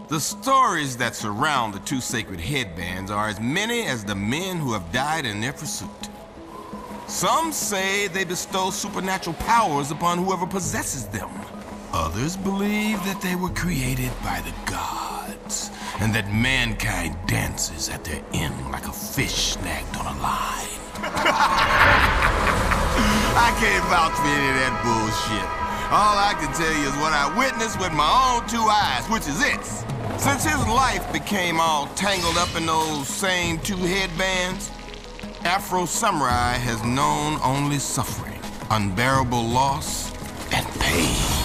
The stories that surround the two sacred headbands are as many as the men who have died in their pursuit. Some say they bestow supernatural powers upon whoever possesses them. Others believe that they were created by the gods, and that mankind dances at their end like a fish snagged on a line. I can't vouch for any of that bullshit. All I can tell you is what I witnessed with my own two eyes, which is this. Since his life became all tangled up in those same two headbands, Afro Samurai has known only suffering, unbearable loss, and pain.